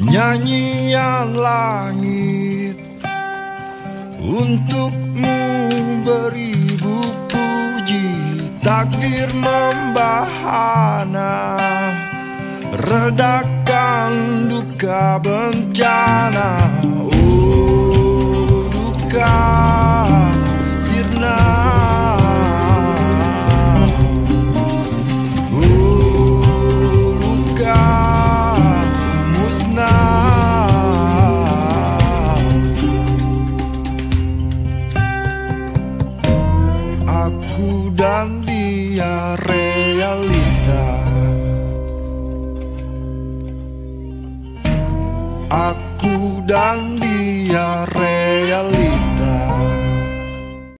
Nyanyian langit untukmu beribu puji. Takdir membahana, redakan duka bencana. Oh duka sirna, oh luka musnah. Aku dan dia